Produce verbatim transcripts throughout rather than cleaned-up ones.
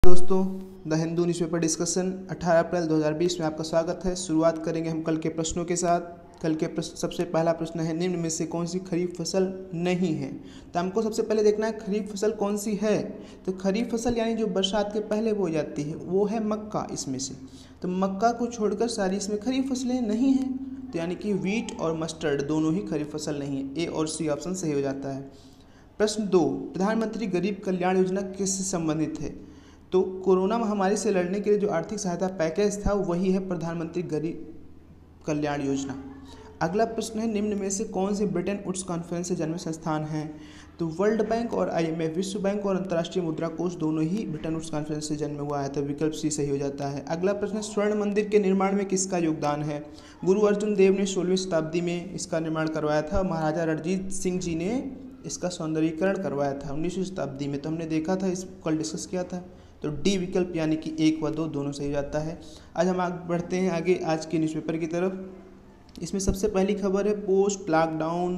दोस्तों, the Hindu newspaper discussion अठारह अप्रैल दो हज़ार बीस में आपका स्वागत है। शुरुआत करेंगे हम कल के प्रश्नों के साथ। कल के प्रश्न, सबसे पहला प्रश्न है, निम्न में से कौन सी खरीफ फसल नहीं है। तो हमको सबसे पहले देखना है खरीफ फसल कौन सी है। तो खरीफ फसल यानी जो बरसात के पहले बोई जाती है वो है मक्का। इसमें से तो मक्का को छोड़कर सारी इसमें खरीफ फसलें नहीं हैं। तो यानी कि वीट और मस्टर्ड दोनों ही खरीफ फसल नहीं है। ए और सी ऑप्शन सही हो जाता है। प्रश्न दो, प्रधानमंत्री गरीब कल्याण योजना किससे संबंधित है। तो कोरोना महामारी से लड़ने के लिए जो आर्थिक सहायता पैकेज था वही है प्रधानमंत्री गरीब कल्याण योजना। अगला प्रश्न है, निम्न में से कौन से ब्रिटेन वुड्स कॉन्फ्रेंस से जन्म संस्थान हैं। तो वर्ल्ड बैंक और आईएमएफ, विश्व बैंक और अंतर्राष्ट्रीय मुद्रा कोष दोनों ही ब्रिटेन वुड्स कॉन्फ्रेंस से जन्म हुआ है। तो विकल्प सी सही हो जाता है। अगला प्रश्न, स्वर्ण मंदिर के निर्माण में किसका योगदान है। गुरु अर्जुन देव ने सोलहवीं शताब्दी में इसका निर्माण करवाया था। महाराजा रणजीत सिंह जी ने इसका सौंदर्यीकरण करवाया था उन्नीसवीं शताब्दी में। तो हमने देखा था, इस कल डिस्कस किया था। तो डी विकल्प यानी कि एक व दो दोनों सही हो जाता है। आज हम आगे बढ़ते हैं आगे आज के न्यूज़पेपर की तरफ। इसमें सबसे पहली खबर है, post lockdown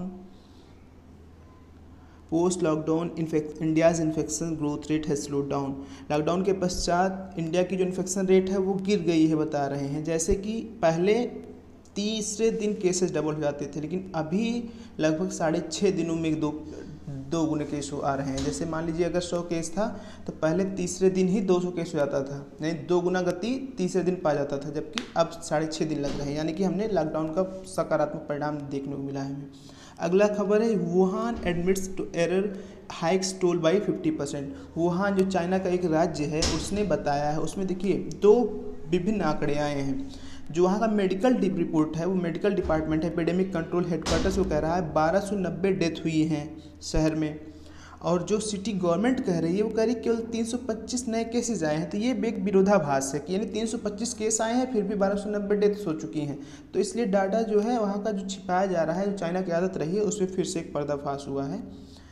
post lockdown India's infection growth rate है स्लो डाउन। लॉकडाउन के पश्चात इंडिया की जो इन्फेक्शन रेट है वो गिर गई है, बता रहे हैं। जैसे कि पहले तीसरे दिन केसेस डबल हो जाते थे, लेकिन अभी लगभग साढ़े छः दिनों में दो दो गुने केस आ रहे हैं। जैसे मान लीजिए अगर सौ केस था तो पहले तीसरे दिन ही दो सौ केस हो जाता था, नहीं दो गुना गति तीसरे दिन पा जाता था, जबकि अब साढ़े छः दिन लग रहे हैं। यानी कि हमने लॉकडाउन का सकारात्मक परिणाम देखने को मिला है हमें। अगला खबर है, Wuhan admits to error hikes toll by fifty percent. Wuhan जो चाइना का एक राज्य है उसने बताया है, उसमें देखिए दो विभिन्न आंकड़े आए हैं। जो वहाँ का मेडिकल रिपोर्ट है, वो मेडिकल डिपार्टमेंट है, एपिडेमिक कंट्रोल हेडक्वार्टर्स, वो कह रहा है बारह सौ नब्बे डेथ हुई हैं शहर में। और जो सिटी गवर्नमेंट कह रही है वो कह रही है केवल तीन सौ पच्चीस नए केसेस आए हैं। तो ये एक विरोधाभास है कि यानी तीन सौ पच्चीस केस आए हैं फिर भी बारह सौ नब्बे डेथ्स हो चुकी हैं। तो इसलिए डाटा जो है वहाँ का जो छिपाया जा रहा है, जो चाइना की आदत रही है, उसमें फिर से एक पर्दाफाश हुआ है।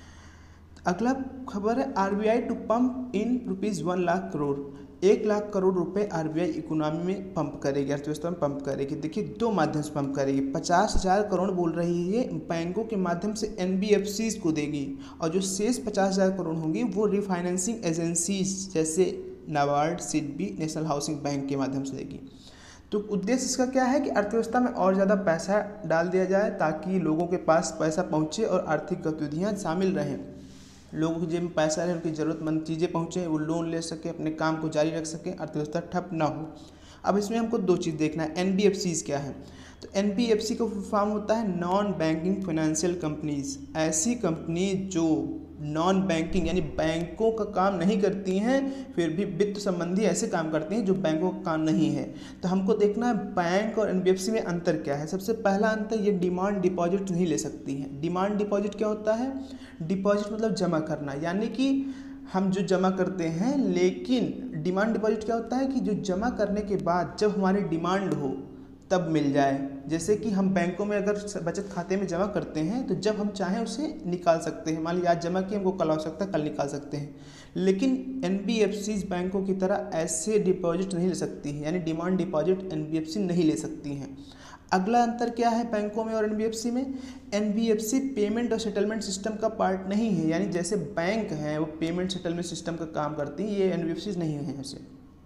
अगला खबर है, RBI to pump in rupees one lakh crore. एक लाख करोड़ रुपए आरबीआई इकोनॉमी में पंप करेगी, अर्थव्यवस्था में पंप करेगी। देखिए दो माध्यम से पंप करेगी। पचास हज़ार करोड़ बोल रही है बैंकों के माध्यम से एनबीएफसीज को देगी, और जो शेष पचास हज़ार करोड़ होंगी वो रिफाइनेंसिंग एजेंसीज जैसे NABARD, SIDBI, National Housing Bank के माध्यम से देगी। तो उद्देश्य इसका क्या है कि अर्थव्यवस्था में और ज़्यादा पैसा डाल दिया जाए ताकि लोगों के पास पैसा पहुँचे और आर्थिक गतिविधियाँ शामिल रहें। लोगों की जेब में पैसा रहे, उनकी ज़रूरतमंद चीज़ें पहुँचें, वो लोन ले सकें, अपने काम को जारी रख सकें, अर्थव्यवस्था ठप ना हो। अब इसमें हमको दो चीज़ देखना है, एनबीएफसीज क्या है। तो एनबीएफसी का फुल फॉर्म होता है नॉन बैंकिंग फाइनेंशियल कंपनीज। ऐसी कंपनी जो नॉन बैंकिंग यानी बैंकों का काम नहीं करती हैं, फिर भी वित्त संबंधी ऐसे काम करती हैं जो बैंकों का काम नहीं है। तो हमको देखना है बैंक और एनबीएफसी में अंतर क्या है। सबसे पहला अंतर, ये डिमांड डिपॉजिट नहीं ले सकती हैं। डिमांड डिपॉजिट क्या होता है, डिपॉजिट मतलब जमा करना, यानी कि हम जो जमा करते हैं, लेकिन डिमांड डिपॉजिट क्या होता है कि जो जमा करने के बाद जब हमारी डिमांड हो तब मिल जाए। जैसे कि हम बैंकों में अगर बचत खाते में जमा करते हैं तो जब हम चाहें उसे निकाल सकते हैं। मान लीजिए आज जमा किए, हमको कल आवश्यकता कल निकाल सकते हैं। लेकिन एनबीएफसीज बैंकों की तरह ऐसे डिपॉजिट नहीं ले सकती हैं, यानी डिमांड डिपॉजिट एनबीएफसी नहीं ले सकती हैं। अगला अंतर क्या है बैंकों में और एनबीएफसी में, एनबीएफसी पेमेंट और सेटलमेंट सिस्टम का पार्ट नहीं है। यानी जैसे बैंक हैं वो पेमेंट सेटलमेंट सिस्टम का काम करती हैं, ये एनबीएफसी नहीं है ऐसे।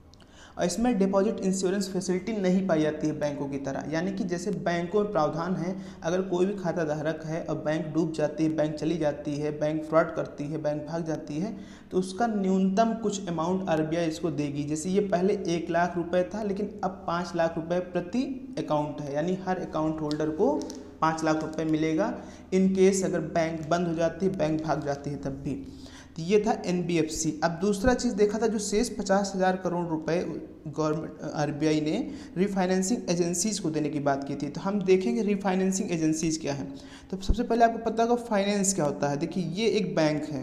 और इसमें डिपॉजिट इंश्योरेंस फैसिलिटी नहीं पाई जाती है बैंकों की तरह। यानी कि जैसे बैंकों में प्रावधान है, अगर कोई भी खाता धारक है और बैंक डूब जाती है, बैंक चली जाती है, बैंक फ्रॉड करती है, बैंक भाग जाती है, तो उसका न्यूनतम कुछ अमाउंट आरबीआई इसको देगी। जैसे ये पहले एक लाख रुपए था, लेकिन अब पाँच लाख रुपए प्रति अकाउंट है, यानी हर अकाउंट होल्डर को पाँच लाख रुपए मिलेगा इन केस अगर बैंक बंद हो जाती है, बैंक भाग जाती है तब भी। तो ये था एनबीएफसी। अब दूसरा चीज़ देखा था, जो शेष पचास हज़ार करोड़ रुपए गवर्नमेंट आरबीआई ने रिफाइनेंसिंग एजेंसीज को देने की बात की थी। तो हम देखेंगे रिफाइनेंसिंग एजेंसीज क्या है। तो सबसे पहले आपको पता होगा फाइनेंस क्या होता है। देखिए ये एक बैंक है,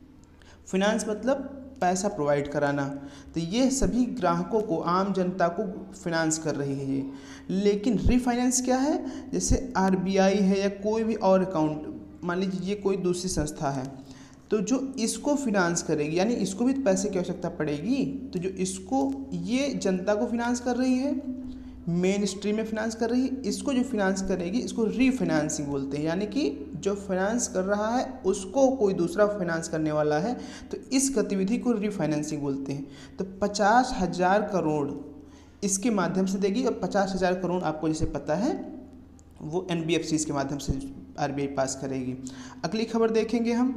फाइनेंस मतलब पैसा प्रोवाइड कराना। तो ये सभी ग्राहकों को, आम जनता को फाइनेंस कर रही है ये। लेकिन रिफाइनेंस क्या है, जैसे आरबीआई है या कोई भी और अकाउंट, मान लीजिए ये कोई दूसरी संस्था है, तो जो इसको फिनांस करेगी, यानी इसको भी पैसे की आवश्यकता पड़ेगी, तो जो इसको, ये जनता को फिनांस कर रही है, मेन स्ट्रीम में फिनांस कर रही है, इसको जो फिनांस करेगी इसको रीफाइनेंसिंग बोलते हैं। यानी कि जो फाइनेंस कर रहा है उसको कोई दूसरा फाइनेंस करने वाला है, तो इस गतिविधि को रीफाइनेंसिंग बोलते हैं। तो पचास हजार करोड़ इसके माध्यम से देगी, और पचास हजार करोड़ आपको जैसे पता है वो एन बी एफ सी के माध्यम से आर बी आई पास करेगी। अगली खबर देखेंगे हम,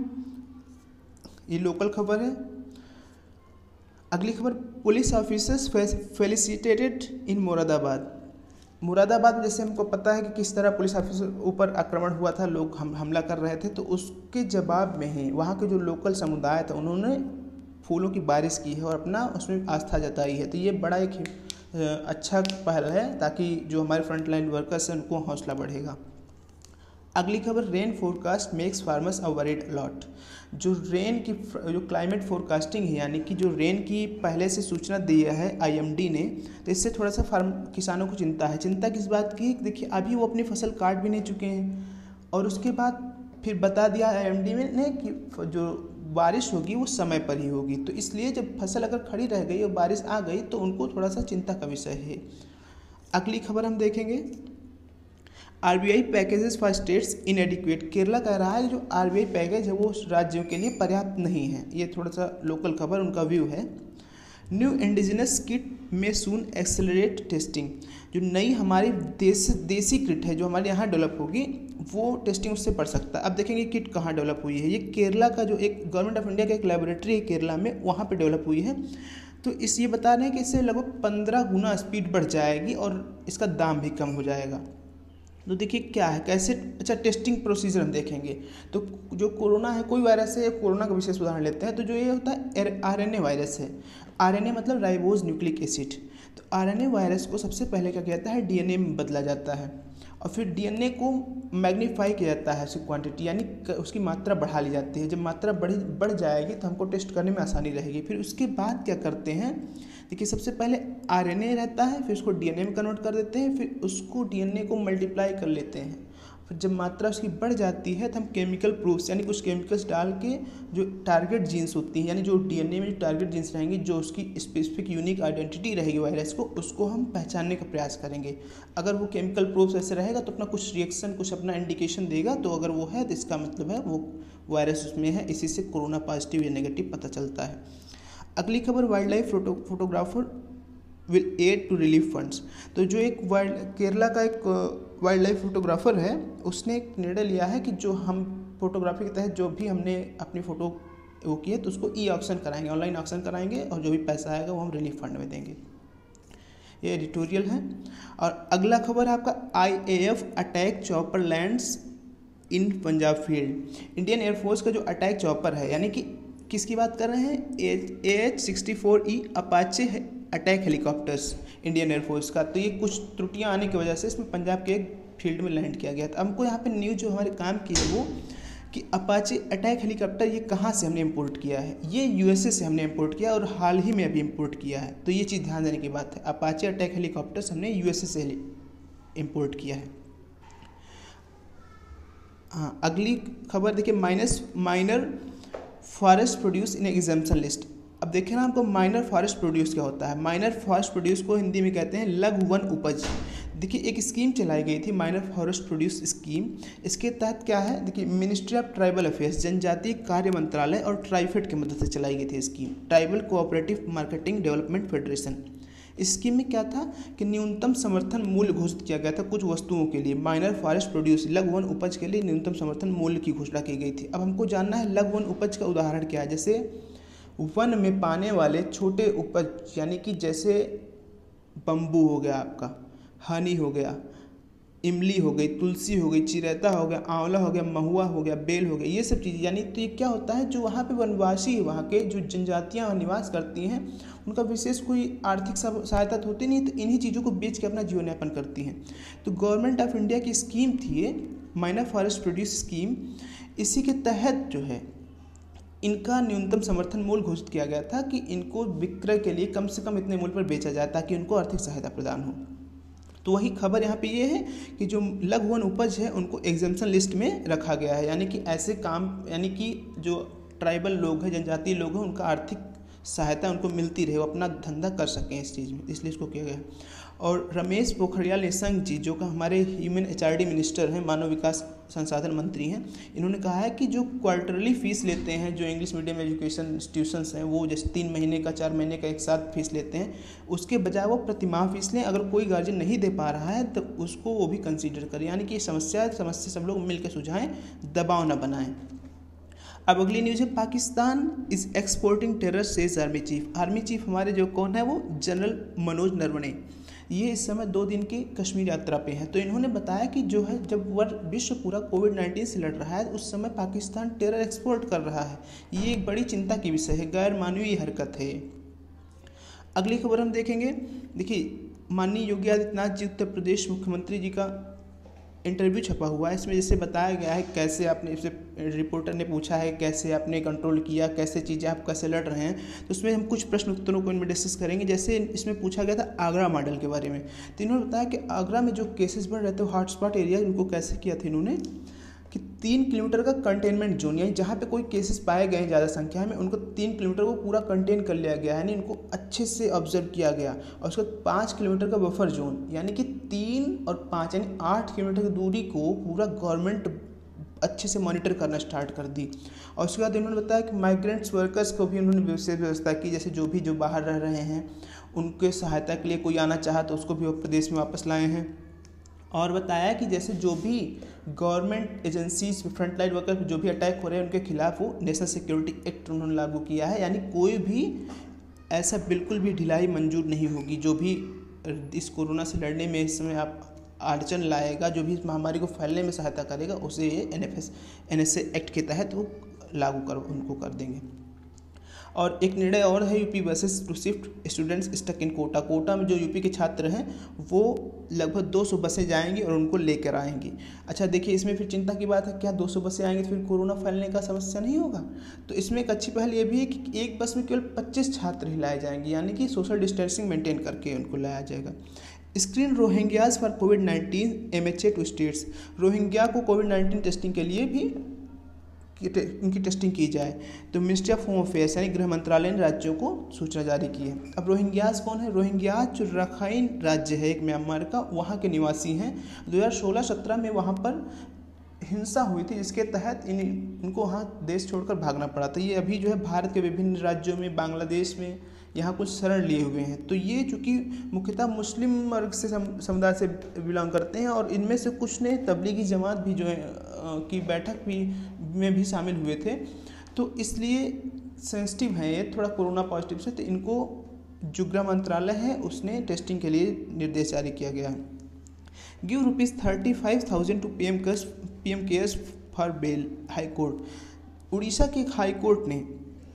ये लोकल खबर है। अगली खबर, police officers felicitated in Moradabad. Moradabad में जैसे हमको पता है कि किस तरह पुलिस ऑफिसर ऊपर आक्रमण हुआ था, लोग हम हमला कर रहे थे, तो उसके जवाब में ही वहाँ के जो लोकल समुदाय था उन्होंने फूलों की बारिश की है और अपना उसमें आस्था जताई है। तो ये बड़ा एक अच्छा पहल है, ताकि जो हमारे फ्रंट लाइन वर्कर्स हैं उनको हौसला बढ़ेगा। अगली खबर, rain forecast makes farmers a worried a lot. जो रेन की जो क्लाइमेट फोरकास्टिंग है, यानी कि जो रेन की पहले से सूचना दी है आई एम डी ने, तो इससे थोड़ा सा फार्म किसानों को चिंता है। चिंता किस बात की? देखिए अभी वो अपनी फसल काट भी नहीं चुके हैं, और उसके बाद फिर बता दिया आई एम डी ने कि जो बारिश होगी वो समय पर ही होगी। तो इसलिए जब फसल अगर खड़ी रह गई और बारिश आ गई तो उनको थोड़ा सा चिंता का विषय है। अगली खबर हम देखेंगे, R B I packages for states inadequate. Kerala कह रहा है जो आर बी आई पैकेज है वो राज्यों के लिए पर्याप्त नहीं है। ये थोड़ा सा लोकल खबर, उनका व्यू है। न्यू इंडिजिनस किट में सून एक्सेलरेट टेस्टिंग। जो नई हमारी देश देसी किट है जो हमारे यहाँ डेवलप होगी वो टेस्टिंग उससे बढ़ सकता है। अब देखेंगे किट कहाँ डेवलप हुई है। ये केरला का जो एक गवर्नमेंट ऑफ इंडिया का एक लेबोरेटरी है केरला में, वहाँ पे डेवलप हुई है। तो इस ये बता रहे हैं कि इससे लगभग पंद्रह गुना स्पीड बढ़ जाएगी और इसका दाम भी कम हो जाएगा। तो देखिए क्या है, कैसे, अच्छा टेस्टिंग प्रोसीजर हम देखेंगे। तो जो कोरोना है, कोई वायरस है, कोरोना का विशेष उदाहरण लेते हैं। तो जो ये होता है आर एन ए वायरस है। आर एन ए मतलब राइबोज न्यूक्लिक एसिड। तो आर एन ए वायरस को सबसे पहले क्या किया जाता है, डी एन ए में बदला जाता है, और फिर डी एन ए को मैग्नीफाई किया जाता है, उसकी क्वांटिटी यानी उसकी मात्रा बढ़ा ली जाती है। जब मात्रा बढ़ी बढ़ जाएगी तो हमको टेस्ट करने में आसानी रहेगी। फिर उसके बाद क्या करते हैं, देखिए सबसे पहले आर एन ए रहता है, फिर उसको डी एन ए में कन्वर्ट कर देते हैं, फिर उसको डी एन ए को मल्टीप्लाई कर लेते हैं। फिर जब मात्रा उसकी बढ़ जाती है तो हम केमिकल प्रूफ्स यानी कुछ केमिकल्स डाल के जो टारगेट जीन्स होती हैं, यानी जो डी एन ए में जो टारगेट जीन्स रहेंगी, जो उसकी स्पेसिफिक यूनिक आइडेंटिटी रहेगी वायरस को, उसको हम पहचानने का प्रयास करेंगे। अगर वो केमिकल प्रूफ्स ऐसे रहेगा तो अपना कुछ रिएक्शन, कुछ अपना इंडिकेशन देगा। तो अगर वो है तो इसका मतलब है वो वायरस उसमें है। इसी से कोरोना पॉजिटिव या नेगेटिव पता चलता है। अगली खबर, wild life photo photographer will add to relief funds. तो जो एक वाइल्ड केरला का एक वाइल्ड लाइफ फोटोग्राफर है, उसने एक निर्णय लिया है कि जो हम फोटोग्राफी के तहत जो भी हमने अपनी फ़ोटो वो की है तो उसको ई ऑक्शन कराएंगे, ऑनलाइन ऑक्शन कराएंगे, और जो भी पैसा आएगा वो हम रिलीफ फंड में देंगे। ये एडिटोरियल है। और अगला खबर है आपका, I A F attack chopper lands in Punjab field. Indian air force का जो अटैक चॉपर है, यानी कि किसकी बात कर रहे हैं, A H sixty four E Apache attack helicopters Indian air force का। तो ये कुछ त्रुटियां आने की वजह से इसमें पंजाब के एक फील्ड में लैंड किया गया था। हमको यहाँ पे न्यूज़ जो हमारे काम की है वो कि अपाचे अटैक हेलीकॉप्टर ये कहाँ से हमने इंपोर्ट किया है, ये यूएसए से हमने इंपोर्ट किया और हाल ही में अभी इंपोर्ट किया है। तो ये चीज़ ध्यान देने की बात है, अपाचे अटैक हेलीकॉप्टर्स हमने यूएसए से इंपोर्ट किया है। हाँ, अगली खबर देखिए, minus minor forest produce in exemption list. अब देखें ना हमको माइनर फॉरेस्ट प्रोड्यूस क्या होता है। माइनर फॉरेस्ट प्रोड्यूस को हिंदी में कहते हैं लघु वन उपज। देखिए एक स्कीम चलाई गई थी, माइनर फॉरेस्ट प्रोड्यूस स्कीम। इसके तहत क्या है, देखिए मिनिस्ट्री ऑफ ट्राइबल अफेयर्स, जनजातीय कार्य मंत्रालय और ट्राइफेड की मदद से चलाई गई थी scheme, tribal cooperative marketing development federation. इस स्कीम में क्या था कि न्यूनतम समर्थन मूल्य घोषित किया गया था कुछ वस्तुओं के लिए। माइनर फॉरेस्ट प्रोड्यूस लघु वन उपज के लिए न्यूनतम समर्थन मूल्य की घोषणा की गई थी। अब हमको जानना है लघु वन उपज का उदाहरण क्या है। जैसे वन में पाने वाले छोटे उपज, यानी कि जैसे बम्बू हो गया, आपका हनी हो गया, इमली हो गई, तुलसी हो गई, चिरैता हो गया, आंवला हो गया, महुआ हो गया, बेल हो गया, ये सब चीज़ें। यानी तो ये क्या होता है, जो वहाँ पे वनवासी, वहाँ के जो जनजातियाँ निवास करती हैं, उनका विशेष कोई आर्थिक सहायता तो होती नहीं, तो इन्हीं चीज़ों को बेच के अपना जीवन यापन करती हैं। तो गवर्नमेंट ऑफ इंडिया की स्कीम थी ये माइनर फॉरेस्ट प्रोड्यूस स्कीम। इसी के तहत जो है इनका न्यूनतम समर्थन मूल्य घोषित किया गया था कि इनको विक्रय के लिए कम से कम इतने मूल्य पर बेचा जाए ताकि उनको आर्थिक सहायता प्रदान हो। तो वही खबर यहाँ पे ये है कि जो लघु वन उपज है उनको एग्जाम्पशन लिस्ट में रखा गया है, यानी कि ऐसे काम, यानी कि जो ट्राइबल लोग हैं, जनजातीय लोग हैं, उनका आर्थिक सहायता उनको मिलती रहे, वो अपना धंधा कर सकें इस चीज़ में, इसलिए इसको किया गया। और रमेश पोखरियाल निशंक जी, जो कि हमारे human H R D minister हैं, मानव विकास संसाधन मंत्री हैं, इन्होंने कहा है कि जो क्वार्टरली फ़ीस लेते हैं जो इंग्लिश मीडियम एजुकेशन इंस्टीट्यूशंस हैं, वो जैसे तीन महीने का, चार महीने का एक साथ फीस लेते हैं, उसके बजाय वो प्रतिमाह फीस लें। अगर कोई गार्जियन नहीं दे पा रहा है तो उसको वो भी कंसीडर करें, यानी कि समस्या समस्या सब लोग मिलकर सुलझाएं, दबाव न बनाएं। अब अगली न्यूज़ है, Pakistan is exporting terror says army chief. Army chief हमारे जो कौन है, वो जनरल मनोज नरवणे, ये इस समय दो दिन की कश्मीर यात्रा पे हैं। तो इन्होंने बताया कि जो है, जब वर्ल्ड विश्व पूरा कोविड नाइन्टीन से लड़ रहा है, उस समय पाकिस्तान टेरर एक्सपोर्ट कर रहा है। ये एक बड़ी चिंता की विषय है, गैर मानवीय हरकत है। अगली खबर हम देखेंगे, देखिए माननीय योगी आदित्यनाथ जी, उत्तर प्रदेश मुख्यमंत्री जी का इंटरव्यू छपा हुआ है। इसमें जैसे बताया गया है कैसे आपने, इसे रिपोर्टर ने पूछा है कैसे आपने कंट्रोल किया, कैसे चीज़ें आप कैसे लड़ रहे हैं। तो उसमें हम कुछ प्रश्न उत्तरों को इनमें डिस्कस करेंगे। जैसे इसमें पूछा गया था आगरा मॉडल के बारे में, तो इन्होंने बताया कि आगरा में जो केसेस बढ़ रहे थे हॉटस्पॉट एरिया, उनको कैसे किया था इन्होंने कि तीन किलोमीटर का कंटेनमेंट जोन, यानी जहाँ पे कोई केसेस पाए गए हैं ज़्यादा संख्या में, उनको तीन किलोमीटर को पूरा कंटेन कर लिया गया, यानी इनको अच्छे से ऑब्जर्व किया गया। और उसके बाद पाँच किलोमीटर का बफर जोन, यानी कि तीन और पाँच यानी आठ किलोमीटर की दूरी को पूरा गवर्नमेंट अच्छे से मॉनिटर करना स्टार्ट कर दी। और उसके बाद उन्होंने बताया कि माइग्रेंट्स वर्कर्स को भी उन्होंने विशेष व्यवस्था की, जैसे जो भी जो बाहर रह रहे हैं उनके सहायता के लिए कोई आना चाहा तो उसको भी वो प्रदेश में वापस लाए हैं। और बताया कि जैसे जो भी गवर्नमेंट एजेंसीज फ्रंटलाइन वर्कर जो भी अटैक हो रहे हैं उनके खिलाफ वो नेशनल सिक्योरिटी एक्ट उन्होंने लागू किया है, यानी कोई भी ऐसा बिल्कुल भी ढिलाई मंजूर नहीं होगी। जो भी इस कोरोना से लड़ने में इस समय आप अड़चन लाएगा, जो भी इस महामारी को फैलने में सहायता करेगा, उसे ये N F S N S A act के तहत वो लागू कर उनको कर देंगे। और एक निर्णय और है, UP buses to shift students stuck in Kota. Kota में जो यूपी के छात्र हैं वो लगभग दो सौ बसें जाएंगी और उनको लेकर आएंगी। अच्छा देखिए, इसमें फिर चिंता की बात है, क्या दो सौ बसें आएंगी तो फिर कोरोना फैलने का समस्या नहीं होगा? तो इसमें एक अच्छी पहल ये भी है कि एक बस में केवल पच्चीस छात्र ही लाए जाएंगे, यानी कि सोशल डिस्टेंसिंग मेंटेन करके उनको लाया जाएगा। Screen Rohingyas for COVID nineteen M H A to states. Rohingya को कोविड नाइन्टीन टेस्टिंग के लिए भी इनकी टेस्टिंग की जाए। तो मिनिस्ट्री ऑफ होम अफेयर्स यानी गृह मंत्रालय ने राज्यों को सूचना जारी की है। अब रोहिंग्याज कौन है? रोहिंग्याज जो रखाइन राज्य है एक म्यांमार का, वहाँ के निवासी हैं। दो हज़ार सोलह सत्रह में वहाँ पर हिंसा हुई थी, जिसके तहत इन इनको वहाँ देश छोड़कर भागना पड़ा था। ये अभी जो है भारत के विभिन्न राज्यों में, बांग्लादेश में यहाँ कुछ शरण लिए हुए हैं। तो ये चूँकि मुख्यतः मुस्लिम वर्ग से समुदाय से बिलोंग करते हैं और इनमें से कुछ ने तबलीगी जमात भी जो है की बैठक भी में भी शामिल हुए थे, तो इसलिए सेंसिटिव है ये थोड़ा कोरोना पॉजिटिव से। तो इनको जो गृह मंत्रालय है उसने टेस्टिंग के लिए निर्देश जारी किया गया है। Give rupees thirty five thousand to P M cares P M cares for bail. High court, Orissa के एक हाई कोर्ट ने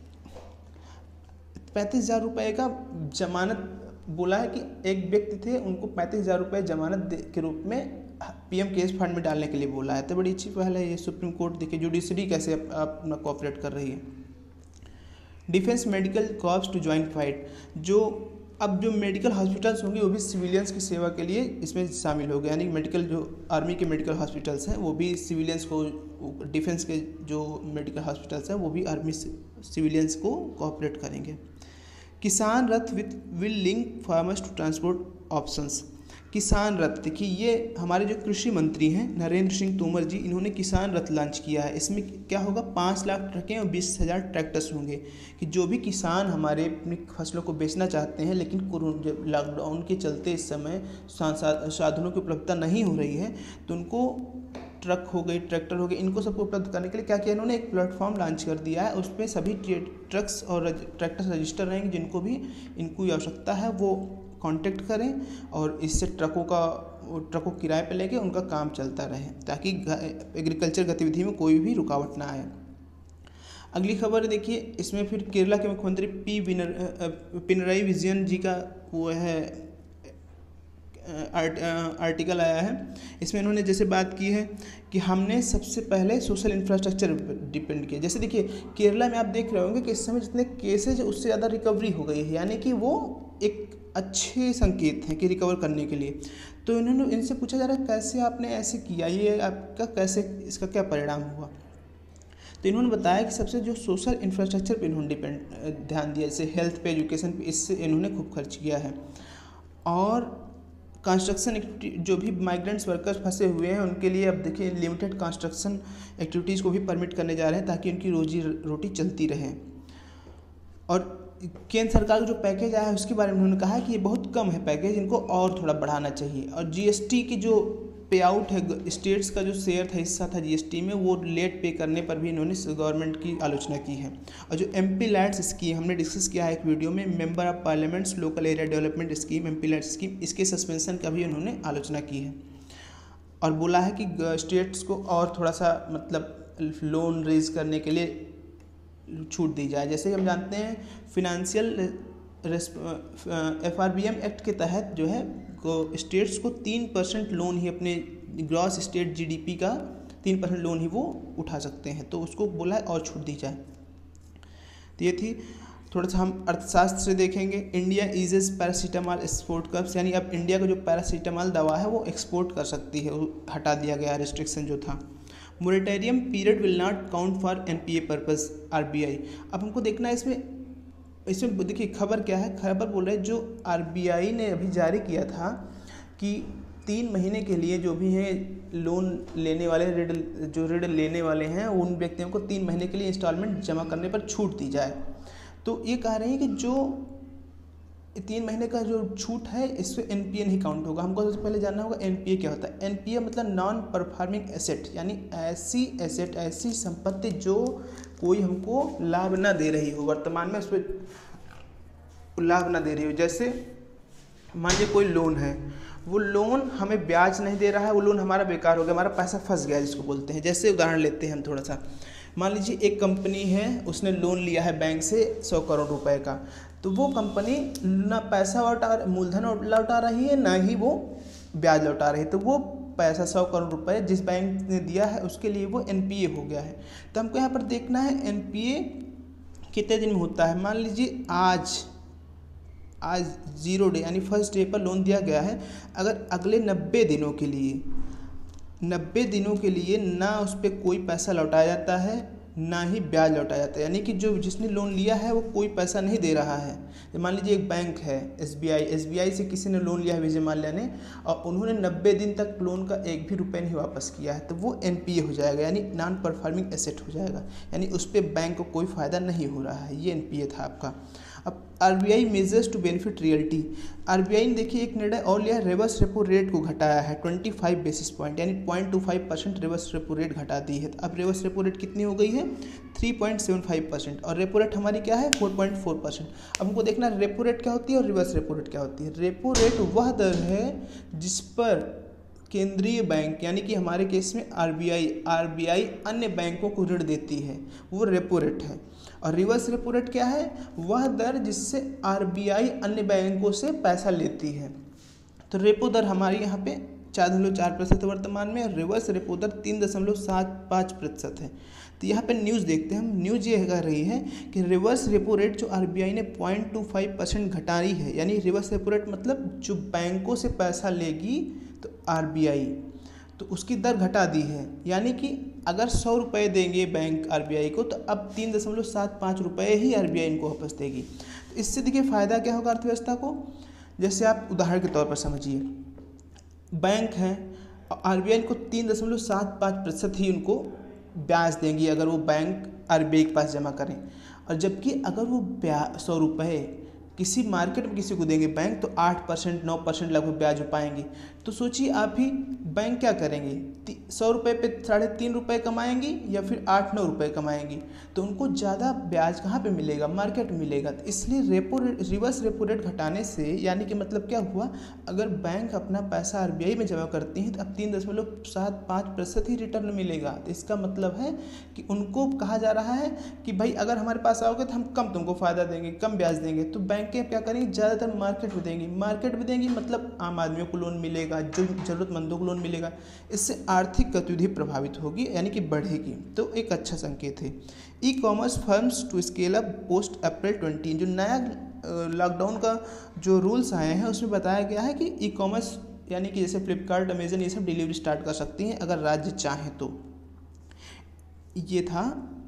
पैंतीस हज़ार रुपये का जमानत बोला है कि एक व्यक्ति थे, उनको पैंतीस हज़ार रुपये जमानत के रूप में पीएम केयर्स फंड में डालने के लिए बोला है। तो बड़ी अच्छी पहल है ये। सुप्रीम कोर्ट देखिए जुडिशरी कैसे अपना कोऑपरेट कर रही है। Defence medical corps to join fight. जो अब जो मेडिकल हॉस्पिटल्स होंगे वो भी सिविलियंस की सेवा के लिए इसमें शामिल हो गए, यानी मेडिकल जो आर्मी के मेडिकल हॉस्पिटल्स हैं वो भी सिविलियंस को, डिफेंस के जो मेडिकल हॉस्पिटल्स हैं वो भी आर्मी सिविलियंस को कोऑपरेट करेंगे। Kisan Rath with will link farmers to transport options. Kisan Rath, देखिए ये हमारे जो कृषि मंत्री हैं नरेंद्र सिंह तोमर जी, इन्होंने किसान रथ लॉन्च किया है। इसमें क्या होगा, पाँच लाख ट्रकें और बीस हज़ार ट्रैक्टर्स होंगे कि जो भी किसान हमारे अपनी फसलों को बेचना चाहते हैं, लेकिन कोरोना लॉकडाउन के चलते इस समय साधनों की उपलब्धता नहीं हो रही है, तो उनको ट्रक हो गई, ट्रैक्टर हो गए, इनको सबको उपलब्ध करने के लिए क्या किया इन्होंने, एक प्लेटफॉर्म लॉन्च कर दिया है। उस पर सभी ट्रक्स और ट्रैक्टर्स रजिस्टर रहेंगे, जिनको भी इनको आवश्यकता है वो कांटेक्ट करें और इससे ट्रकों का ट्रकों किराए पे लेके उनका काम चलता रहे, ताकि एग्रीकल्चर गतिविधि में कोई भी रुकावट ना आए। अगली खबर देखिए, इसमें फिर केरला के मुख्यमंत्री पी पिनराई विजयन जी का वो है आर्ट, आर्टिकल आया है। इसमें इन्होंने जैसे बात की है कि हमने सबसे पहले सोशल इंफ्रास्ट्रक्चर डिपेंड किया। जैसे देखिए केरला में आप देख रहे होंगे कि इस समय जितने केसेज उससे ज़्यादा रिकवरी हो गई है, यानी कि वो एक अच्छे संकेत हैं कि रिकवर करने के लिए। तो इन्होंने इनसे पूछा जा रहा है कैसे आपने ऐसे किया, ये आपका कैसे, इसका क्या परिणाम हुआ। तो इन्होंने बताया कि सबसे जो सोशल इंफ्रास्ट्रक्चर पे इन्होंने डिपेंड ध्यान दिया, जैसे हेल्थ पे, एजुकेशन पे, इससे इन्होंने खूब खर्च किया है। और कंस्ट्रक्शन एक्टिविटी, जो भी माइग्रेंट्स वर्कर्स फंसे हुए हैं उनके लिए अब देखिए लिमिटेड कंस्ट्रक्शन एक्टिविटीज़ को भी परमिट करने जा रहे हैं ताकि उनकी रोजी रोटी चलती रहे। और केंद्र सरकार का जो पैकेज आया है उसके बारे में उन्होंने कहा है कि ये बहुत कम है पैकेज, इनको और थोड़ा बढ़ाना चाहिए। और जीएसटी की जो पे आउट है, स्टेट्स का जो शेयर था, हिस्सा था जीएसटी में, वो लेट पे करने पर भी इन्होंने गवर्नमेंट की आलोचना की है। और जो एमपी लैंड्स स्कीम हमने डिस्कस किया है एक वीडियो में, member of parliaments local area development scheme, MP land scheme, इसके सस्पेंशन का भी उन्होंने आलोचना की है। और बोला है कि स्टेट्स को और थोड़ा सा मतलब लोन रेज करने के लिए छूट दी जाए। जैसे हम जानते हैं financial F R B M act के तहत जो है को स्टेट्स को तीन परसेंट लोन ही, अपने ग्रॉस स्टेट जीडीपी का तीन परसेंट लोन ही वो उठा सकते हैं, तो उसको बोला है और छूट दी जाए। तो ये थी। थोड़ा सा हम अर्थशास्त्र से देखेंगे। India eases paracetamol export curbs, यानी अब इंडिया का जो पैरासीटामॉल दवा है वो एक्सपोर्ट कर सकती है, वो हटा दिया गया रिस्ट्रिक्शन जो था। Moratorium period will not count for NPA purpose RBI. अब हमको देखना है इसमें इसमें देखिए खबर क्या है। खबर बोल रहे हैं जो आरबीआई ने अभी जारी किया था कि तीन महीने के लिए जो भी हैं लोन लेने वाले, ऋण जो ऋण लेने वाले हैं उन व्यक्तियों को तीन महीने के लिए इंस्टॉलमेंट जमा करने पर छूट दी जाए। तो ये कह रहे हैं कि जो तीन महीने का जो छूट है इससे एनपीए नहीं काउंट होगा। हमको सबसे पहले जानना होगा एनपीए क्या होता है। एनपीए मतलब नॉन परफॉर्मिंग एसेट, यानी ऐसी एसेट, ऐसी संपत्ति जो कोई हमको लाभ ना दे रही हो, वर्तमान में उस पर लाभ ना दे रही हो। जैसे मान लीजिए कोई लोन है, वो लोन हमें ब्याज नहीं दे रहा है, वो लोन हमारा बेकार हो गया, हमारा पैसा फंस गया जिसको बोलते हैं। जैसे उदाहरण लेते हैं हम थोड़ा सा, मान लीजिए एक कंपनी है, उसने लोन लिया है बैंक से सौ करोड़ रुपए का, तो वो कंपनी ना पैसा लौटा, मूलधन लौटा रही है, ना ही वो ब्याज लौटा रही है। तो वो पैसा सौ करोड़ रुपए जिस बैंक ने दिया है उसके लिए वो एनपीए हो गया है। तो हमको यहाँ पर देखना है एनपीए कितने दिन में होता है। मान लीजिए आज आज जीरो डे यानी फर्स्ट डे पर लोन दिया गया है, अगर अगले नब्बे दिनों के लिए नब्बे दिनों के लिए ना उस पर कोई पैसा लौटाया जाता है, ना ही ब्याज लौटाया जाता है, यानी कि जो जिसने लोन लिया है वो कोई पैसा नहीं दे रहा है। मान लीजिए एक बैंक है एसबीआई, एसबीआई से किसी ने लोन लिया है, विजय माल्या ने, और उन्होंने नब्बे दिन तक लोन का एक भी रुपये नहीं वापस किया है, तो वो एनपीए हो जाएगा, यानी नॉन परफॉर्मिंग एसेट हो जाएगा, यानी उस पर बैंक को कोई फ़ायदा नहीं हो रहा है। ये एनपीए था आपका। अब RBI measures to benefit realty, RBI ने देखिए एक निर्णय और लिया है, रिवर्स रेपो रेट को घटाया है पच्चीस बेसिस पॉइंट, यानी point two five percent reverse repo rate घटा दी है। अब रिवर्स रेपो रेट कितनी हो गई है, three point seven five percent, और रेपो रेट हमारी क्या है, फोर पॉइंट फोर परसेंट। अब हमको देखना रेपो रेट क्या होती है और रिवर्स रेपो रेट क्या होती है। रेपो रेट वह दर है जिस पर केंद्रीय बैंक, यानी कि हमारे केस में आरबीआई आरबीआई अन्य बैंकों को ऋण देती है, वो रेपो रेट है। और रिवर्स रेपो रेट क्या है, वह दर जिससे आरबीआई अन्य बैंकों से पैसा लेती है। तो रेपो दर हमारी यहाँ पे चार दशमलव चार प्रतिशत वर्तमान में, रिवर्स रेपो दर तीन दशमलव सात पाँच प्रतिशत है। तो यहाँ पे न्यूज़ देखते हैं हम। न्यूज़ ये कह रही है कि रिवर्स रेपो रेट जो आरबीआई ने पॉइंट टू फाइव परसेंट घटाई है, यानी रिवर्स रेपो रेट मतलब जो बैंकों से पैसा लेगी तो आरबीआई, तो उसकी दर घटा दी है, यानी कि अगर सौ रुपये देंगे बैंक आरबीआई को, तो अब तीन दशमलव सात पाँच रुपये ही आरबीआई इनको वापस देगी। तो इससे देखिए फ़ायदा क्या होगा अर्थव्यवस्था को। जैसे आप उदाहरण के तौर पर समझिए, बैंक हैं, आरबीआई को तीन दशमलव सात पाँच प्रतिशत ही उनको ब्याज देंगी अगर वो बैंक आरबीआई के पास जमा करें, और जबकि अगर वो ब्याज सौ रुपये किसी मार्केट में किसी को देंगे बैंक, तो आठ परसेंट नौ परसेंट लगभग ब्याज पाएंगे। तो सोचिए आप ही, बैंक क्या करेंगे, सौ रुपये पे साढ़े तीन रुपये कमाएंगी या फिर आठ नौ रुपये कमाएंगी, तो उनको ज़्यादा ब्याज कहाँ पे मिलेगा, मार्केट में मिलेगा। तो इसलिए रेपो रिवर्स रेपो रेट घटाने से, यानी कि मतलब क्या हुआ, अगर बैंक अपना पैसा आरबीआई में जमा करती हैं तो अब तीन दशमलव सात पाँच प्रतिशत ही रिटर्न मिलेगा। तो इसका मतलब है कि उनको कहा जा रहा है कि भाई अगर हमारे पास आओगे तो हम कम तुमको फ़ायदा देंगे, कम ब्याज देंगे। तो बैंक के क्या करेंगे, ज़्यादातर मार्केट में देंगी, मार्केट में देंगी मतलब आम आदमियों को लोन मिलेगा, जो ज़रूरतमंदों को लोन मिलेगा, इससे आर्थिक गतिविधि प्रभावित होगी, यानी कि बढ़ेगी। तो एक अच्छा संकेत है। E commerce firms to scale up post April twenty, जो नया लॉकडाउन का जो रूल्स आए हैं उसमें बताया गया है कि ई कॉमर्स यानी कि जैसे फ्लिपकार्ट, अमेजन, ये सब डिलीवरी स्टार्ट कर सकती हैं अगर राज्य चाहें तो। ये था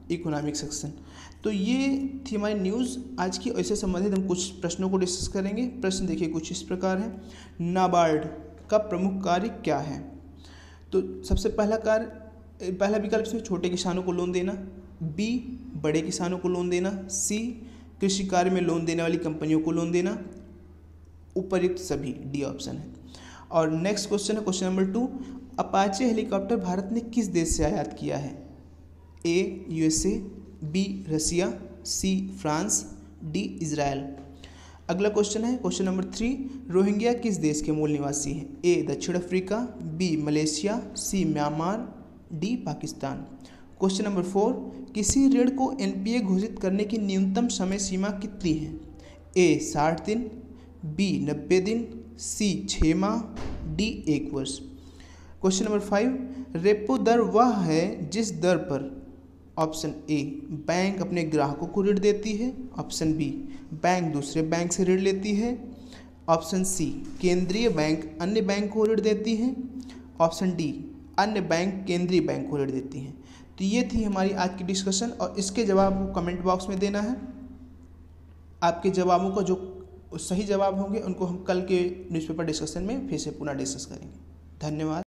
इकोनॉमिक सेक्शन। तो ये थी हमारी न्यूज़ आज की। इससे संबंधित हम कुछ प्रश्नों को डिस्कस करेंगे। प्रश्न देखिए कुछ इस प्रकार है, नाबार्ड का प्रमुख कार्य क्या है? तो सबसे पहला कार्य, पहला विकल्प से छोटे किसानों को लोन देना, बी बड़े किसानों को लोन देना, सी कृषि कार्य में लोन देने वाली कंपनियों को लोन देना, उपर्युक्त सभी, डी ऑप्शन है। और नेक्स्ट क्वेश्चन है question number two, Apache helicopter Bharat ने किस देश से आयात किया है? A USA, B Russia, C France, D Israel. अगला क्वेश्चन है क्वेश्चन नंबर थ्री, रोहिंग्या किस देश के मूल निवासी हैं? ए दक्षिण Africa, B Malaysia, C Myanmar, D Pakistan. Question number four, किसी ऋण को एनपीए घोषित करने की न्यूनतम समय सीमा कितनी है? ए साठ दिन, बी नब्बे दिन, सी छः माह, डी एक वर्ष। क्वेश्चन नंबर फाइव, रेपो दर वह है जिस दर पर ऑप्शन ए बैंक अपने ग्राहकों को ऋण देती है, ऑप्शन बी बैंक दूसरे बैंक से ऋण लेती है, ऑप्शन सी केंद्रीय बैंक अन्य बैंक को ऋण देती है, ऑप्शन डी अन्य बैंक केंद्रीय बैंक को ऋण देती हैं। तो ये थी हमारी आज की डिस्कशन और इसके जवाब को कमेंट बॉक्स में देना है। आपके जवाबों का जो सही जवाब होंगे उनको हम कल के न्यूज़पेपर डिस्कशन में फिर से पुनः डिस्कस करेंगे। धन्यवाद।